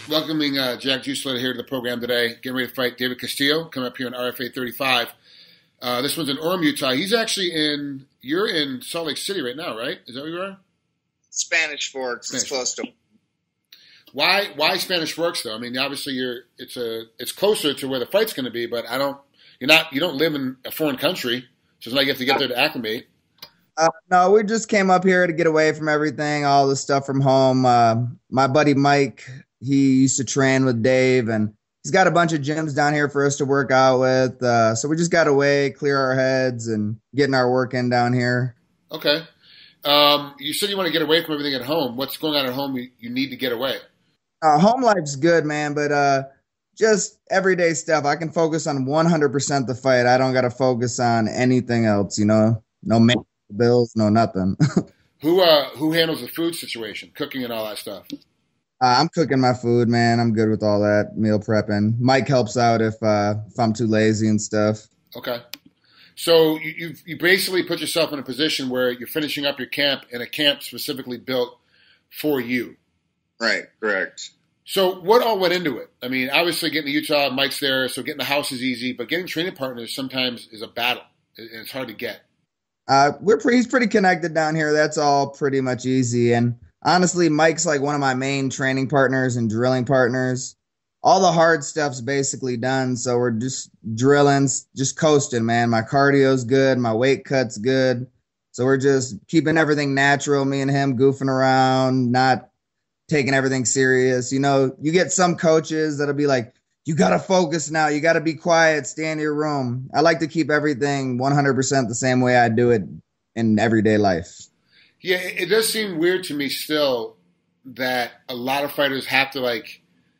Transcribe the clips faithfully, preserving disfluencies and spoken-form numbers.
Welcoming uh, Jack Juicelator here to the program today. Getting ready to fight David Castillo, coming up here on R F A thirty-five. Uh, this one's in Orem, Utah. He's actually in, you're in Salt Lake City right now, right? Is that where you are? Spanish Forks. Spanish. It's close to. Why Why Spanish Forks, though? I mean, obviously you're it's a it's closer to where the fight's going to be, but I don't you're not you don't live in a foreign country, so it's not like you have to get there to acclimate. Uh, no, we just came up here to get away from everything, all the stuff from home. Uh, my buddy Mike, he used to train with Dave, and he's got a bunch of gyms down here for us to work out with. Uh, so we just got away, clear our heads, and getting our work in down here. Okay. Um, you said you want to get away from everything at home. What's going on at home you, you need to get away? Uh, home life's good, man, but uh, just everyday stuff. I can focus on one hundred percent the fight. I don't got to focus on anything else, you know? No maintenance bills, no nothing. Who uh, who handles the food situation, cooking and all that stuff? Uh, I'm cooking my food, man. I'm good with all that, meal prepping. Mike helps out if uh, if I'm too lazy and stuff. Okay. So you you've, you basically put yourself in a position where you're finishing up your camp in a camp specifically built for you. Right, correct. So what all went into it? I mean, obviously getting to Utah, Mike's there, so getting the house is easy, but getting training partners sometimes is a battle, and it's hard to get. Uh, we're pretty, he's pretty connected down here. That's all pretty much easy. And honestly, Mike's like one of my main training partners and drilling partners. All the hard stuff's basically done, so we're just drilling, just coasting, man. My cardio's good, my weight cut's good, so we're just keeping everything natural, me and him goofing around, not taking everything serious. You know, you get some coaches that'll be like, you got to focus now. You got to be quiet, stay in your room. I like to keep everything one hundred percent the same way I do it in everyday life. Yeah, it does seem weird to me still that a lot of fighters have to, like,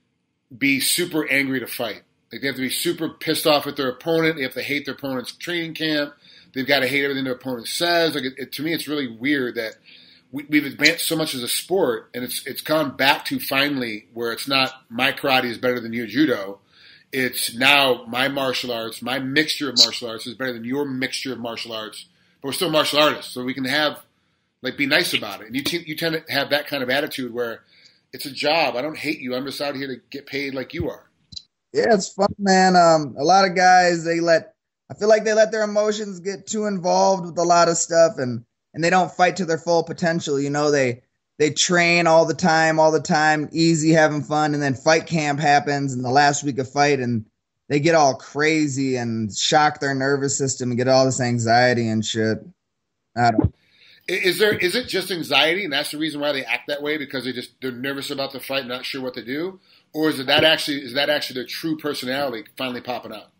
be super angry to fight. Like, they have to be super pissed off at their opponent. They have to hate their opponent's training camp. They've got to hate everything their opponent says. Like, it, it, to me, it's really weird that we, we've advanced so much as a sport, and it's it's gone back to finally where it's not my karate is better than your judo. It's now my martial arts, my mixture of martial arts is better than your mixture of martial arts. But we're still martial artists, so we can have, like, be nice about it. And you, t- you tend to have that kind of attitude where it's a job. I don't hate you. I'm just out here to get paid like you are. Yeah, it's fun, man. Um, a lot of guys, they let, I feel like they let their emotions get too involved with a lot of stuff, and, and they don't fight to their full potential. You know, they, they train all the time, all the time, easy, having fun. And then fight camp happens in the last week of fight, and they get all crazy and shock their nervous system and get all this anxiety and shit. I don't Is there is it just anxiety, and that's the reason why they act that way, because they just they're nervous about the fight, not sure what to do, or is it that actually is that actually their true personality finally popping out?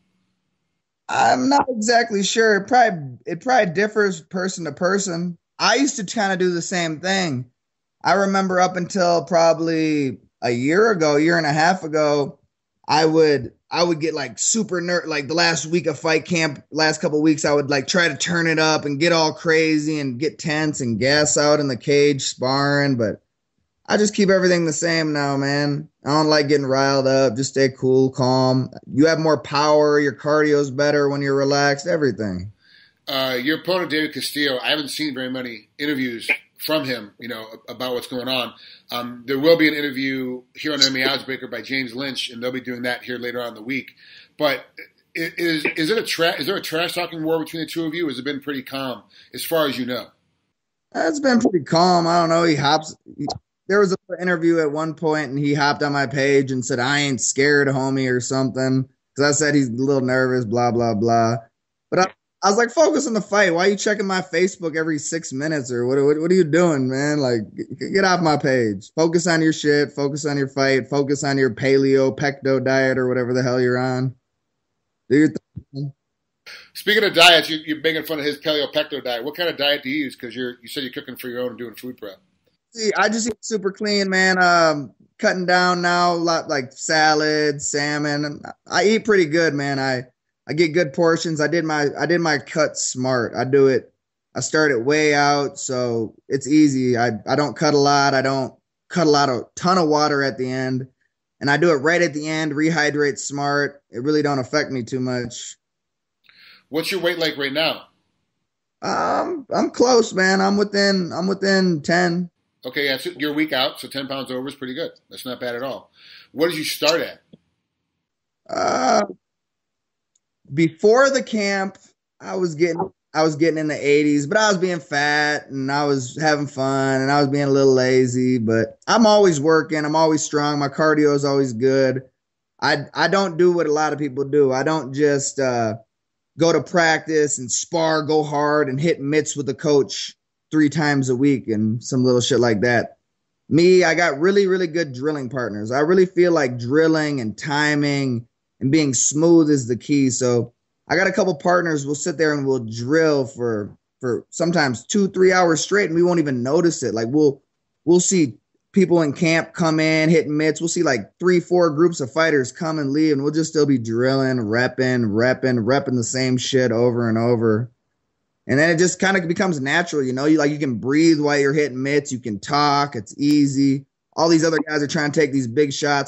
I'm not exactly sure. It probably it probably differs person to person. I used to kind of do the same thing. I remember up until probably a year ago, year and a half ago, I would I would get like super nerd. Like the last week of fight camp, last couple of weeks, I would like try to turn it up and get all crazy and get tense and gas out in the cage sparring. But I just keep everything the same now, man. I don't like getting riled up. Just stay cool, calm. You have more power. Your cardio's better when you're relaxed. Everything. Uh, your opponent, David Castillo, I haven't seen very many interviews from him, you know, about what's going on. Um, there will be an interview here on M M A Oddsbreaker by James Lynch, and they'll be doing that here later on in the week. But is is it a tra- is there a trash talking war between the two of you? Or has it been pretty calm as far as you know? It's been pretty calm. I don't know. He hops. He, there was an interview at one point, and he hopped on my page and said, "I ain't scared, homie," or something, because I said he's a little nervous, blah blah blah. But I, I was like, focus on the fight. Why are you checking my Facebook every six minutes or what, what, what are you doing, man? Like, get off my page. Focus on your shit. Focus on your fight. Focus on your paleo, pecto diet or whatever the hell you're on. Do your thing. Speaking of diets, you, you're making fun of his paleo pecto diet. What kind of diet do you use? Because you're you said you're cooking for your own and doing food prep. See, I just eat super clean, man. Um, cutting down now, a lot like salad, salmon. I eat pretty good, man. I I get good portions. I did my I did my cut smart. I do it. I start it way out, so it's easy. I I don't cut a lot. I don't cut a lot of ton of water at the end, and I do it right at the end. Rehydrate smart. It really don't affect me too much. What's your weight like right now? Um, I'm close, man. I'm within I'm within ten. Okay, yeah, so you're a week out, so ten pounds over is pretty good. That's not bad at all. What did you start at? Uh, before the camp, I was getting I was getting in the eighties, but I was being fat and I was having fun and I was being a little lazy. But I'm always working. I'm always strong. My cardio is always good. I I don't do what a lot of people do. I don't just uh, go to practice and spar, go hard, and hit mitts with the coach three times a week and some little shit like that. Me, I got really, really good drilling partners. I really feel like drilling and timing and being smooth is the key. So I got a couple partners. We'll sit there and we'll drill for for sometimes two, three hours straight, and we won't even notice it. Like we'll we'll see people in camp come in, hitting mitts. We'll see like three, four groups of fighters come and leave, and we'll just still be drilling, repping, repping, repping the same shit over and over. And then it just kind of becomes natural, you know. You like you can breathe while you're hitting mitts. You can talk. It's easy. All these other guys are trying to take these big shots.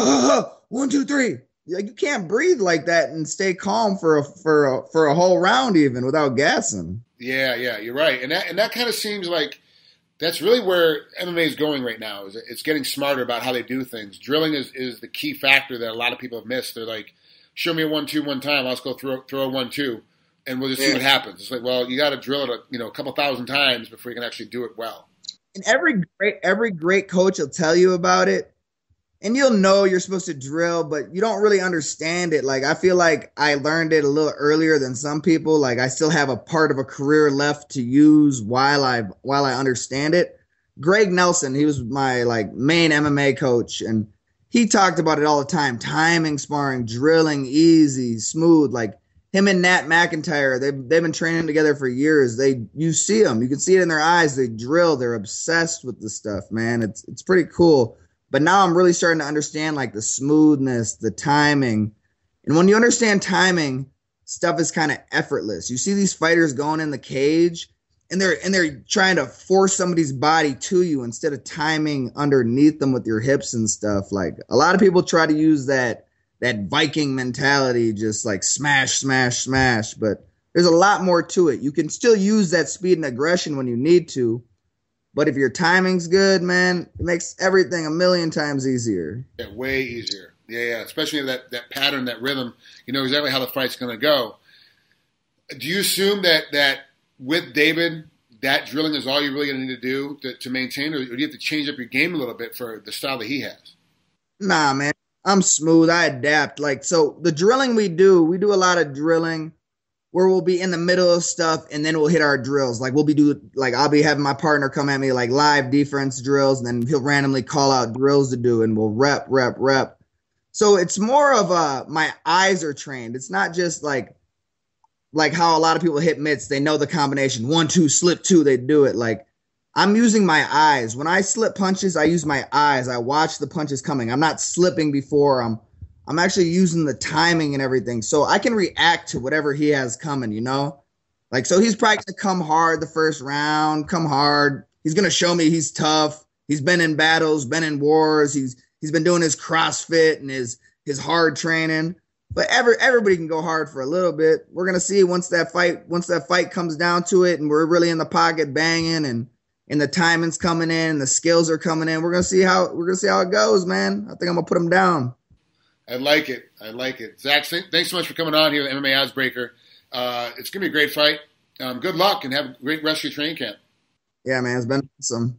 One, two, three. Like you can't breathe like that and stay calm for a for a for a whole round even without gassing. Yeah, yeah, you're right. And that and that kind of seems like that's really where M M A is going right now. Is it's getting smarter about how they do things. Drilling is, is the key factor that a lot of people have missed. They're like, show me a one two one time. Let's go throw throw a one two. And we'll just see what happens. It's like, well, you got to drill it, a, you know, a couple thousand times before you can actually do it well. And every great, every great coach will tell you about it, and you'll know you're supposed to drill, but you don't really understand it. Like I feel like I learned it a little earlier than some people. Like I still have a part of a career left to use while I while I understand it. Greg Nelson, he was my like main M M A coach, and he talked about it all the time: timing, sparring, drilling, easy, smooth, like. Him and Nat McIntyre, they've, they've been training together for years. They, you see them, you can see it in their eyes. They drill. They're obsessed with the stuff, man. It's it's pretty cool. But now I'm really starting to understand like the smoothness, the timing. And when you understand timing, stuff is kind of effortless. You see these fighters going in the cage, and they're and they're trying to force somebody's body to you instead of timing underneath them with your hips and stuff. Like a lot of people try to use that. That Viking mentality, just like smash, smash, smash. But there's a lot more to it. You can still use that speed and aggression when you need to. But if your timing's good, man, it makes everything a million times easier. Yeah, way easier. Yeah, yeah. Especially that, that pattern, that rhythm. You know exactly how the fight's going to go. Do you assume that, that with David, that drilling is all you're really going to need to do to, to maintain? Or do you have to change up your game a little bit for the style that he has? Nah, man. I'm smooth. I adapt. Like, so the drilling we do, we do a lot of drilling where we'll be in the middle of stuff and then we'll hit our drills. Like we'll be do like, I'll be having my partner come at me like live defense drills, and then he'll randomly call out drills to do, and we'll rep, rep, rep. So it's more of a, my eyes are trained. It's not just like, like how a lot of people hit mitts. They know the combination one, two, slip two, they do it. Like, I'm using my eyes. When I slip punches, I use my eyes. I watch the punches coming. I'm not slipping before. I'm I'm actually using the timing and everything. So I can react to whatever he has coming, you know? Like, so he's probably going to come hard the first round, come hard. He's going to show me he's tough. He's been in battles, been in wars. He's he's been doing his CrossFit and his his hard training. But every, everybody can go hard for a little bit. We're going to see once that fight once that fight comes down to it and we're really in the pocket banging and And the timing's coming in, and the skills are coming in. We're gonna see how we're gonna see how it goes, man. I think I'm gonna put him down. I like it. I like it. Zach, thanks so much for coming on here, M M A Oddsbreaker. Uh, it's gonna be a great fight. Um, good luck, and have a great rest of your training camp. Yeah, man, it's been awesome.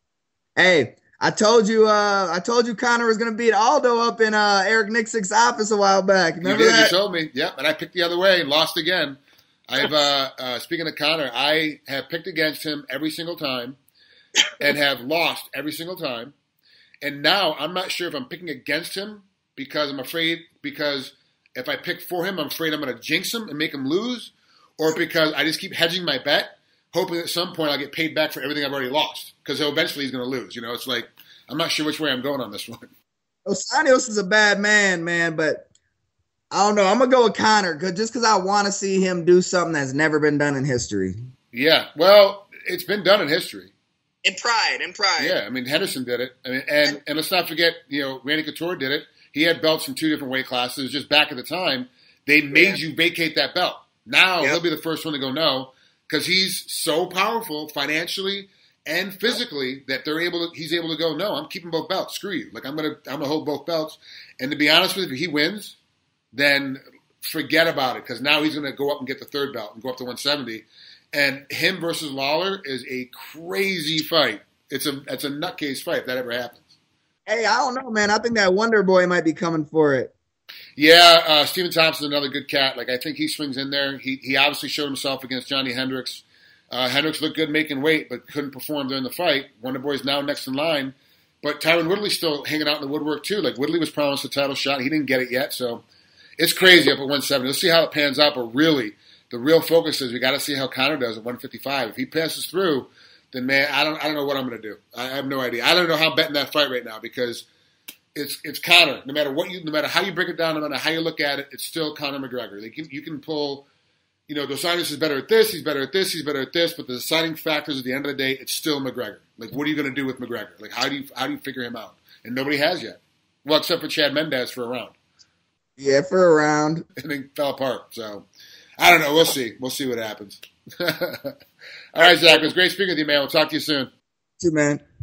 Hey, I told you, uh, I told you Conor was gonna beat Aldo up in uh, Eric Nixick's office a while back. Remember you did. that? You told me. Yep, and I picked the other way and lost again. I've uh, uh, speaking of Conor, I have picked against him every single time and have lost every single time. And now I'm not sure if I'm picking against him because I'm afraid because if I pick for him, I'm afraid I'm going to jinx him and make him lose, or because I just keep hedging my bet, hoping at some point I'll get paid back for everything I've already lost because eventually he's going to lose. You know, it's like I'm not sure which way I'm going on this one. Dos Anjos is a bad man, man, but I don't know. I'm going to go with Conor cause, just because I want to see him do something that's never been done in history. Yeah, well, it's been done in history. In pride, in pride. Yeah, I mean, Henderson did it. I mean, and, and let's not forget, you know, Randy Couture did it. He had belts in two different weight classes. Just back at the time, they made yeah. you vacate that belt. Now yep. he'll be the first one to go no because he's so powerful financially and physically that they're able to, he's able to go, no, I'm keeping both belts. Screw you. Like I'm gonna I'm gonna hold both belts. And to be honest with you, if he wins, then forget about it because now he's gonna go up and get the third belt and go up to one seventy. And him versus Lawler is a crazy fight. It's a it's a nutcase fight if that ever happens. Hey, I don't know, man. I think that Wonder Boy might be coming for it. Yeah, uh, Stephen Thompson's another good cat. Like I think he swings in there. He he obviously showed himself against Johnny Hendricks. Uh, Hendricks looked good making weight, but couldn't perform during the fight. Wonder Boy's now next in line. But Tyron Woodley's still hanging out in the woodwork too. Like Woodley was promised a title shot. He didn't get it yet, so it's crazy up at one seventy. Let's see how it pans out, but really the real focus is we got to see how Conor does at one fifty-five. If he passes through, then man, I don't, I don't know what I'm going to do. I have no idea. I don't know how I'm betting that fight right now because it's, it's Conor. No matter what you, no matter how you break it down, no matter how you look at it, it's still Conor McGregor. Like you, you can pull, you know, Dos Anjos is better at this, he's better at this, he's better at this, but the deciding factors at the end of the day, it's still McGregor. Like, what are you going to do with McGregor? Like, how do you, how do you figure him out? And nobody has yet. Well, except for Chad Mendez for a round. Yeah, for a round. And then fell apart. So, I don't know. We'll see. We'll see what happens. All right, Zach. It was great speaking with you, man. We'll talk to you soon. You too, man.